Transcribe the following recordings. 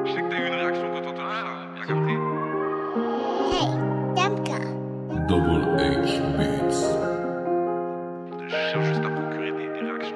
Je sais que t'as eu une réaction quand t'entends ça, bien capté. Hey, Damka. Double H Beats. Je cherche juste à procurer des réactions.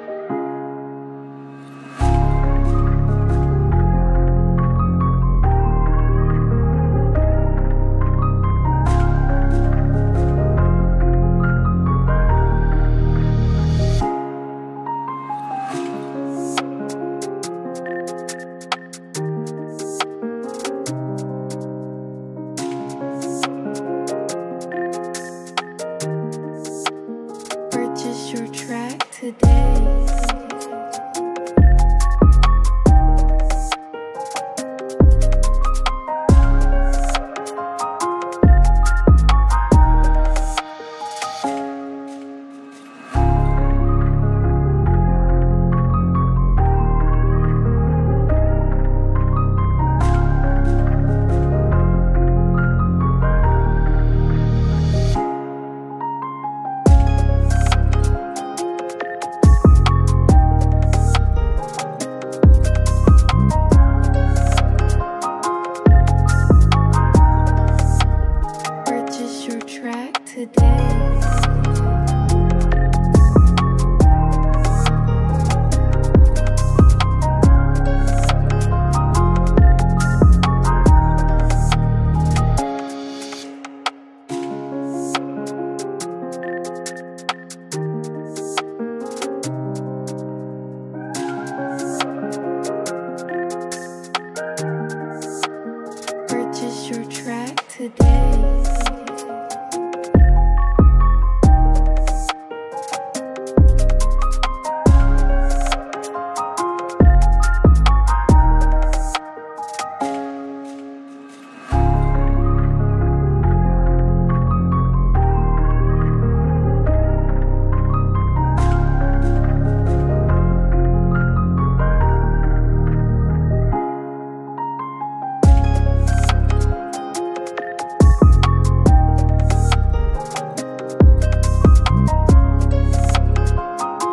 Purchase your track today. Purchase your track today. Purchase your track today.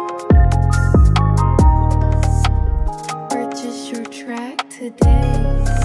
Purchase your track today.